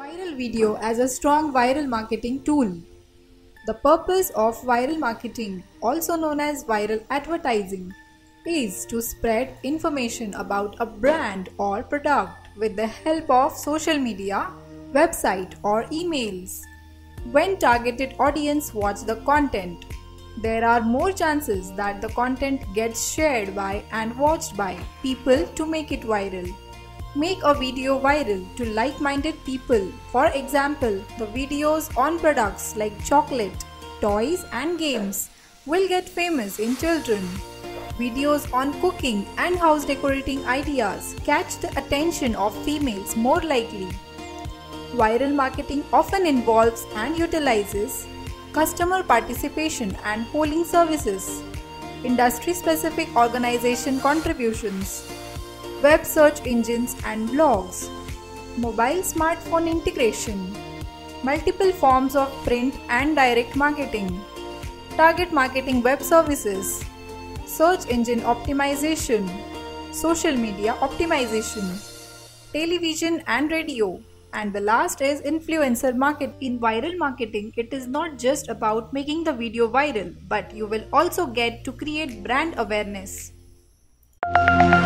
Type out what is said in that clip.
Viral video as a strong viral marketing tool. The purpose of viral marketing, also known as viral advertising, is to spread information about a brand or product with the help of social media, website or emails. When targeted audience watch the content, there are more chances that the content gets shared by and watched by people to make it viral. Make a video viral to like-minded people. For example, the videos on products like chocolate, toys and games will get famous in children. Videos on cooking and house decorating ideas catch the attention of females more likely. Viral marketing often involves and utilizes customer participation and polling services, industry-specific organization contributions, web search engines and blogs, mobile smartphone integration, multiple forms of print and direct marketing, target marketing web services, search engine optimization, social media optimization, television and radio. And the last is influencer market. In viral marketing, it is not just about making the video viral, but you will also get to create brand awareness.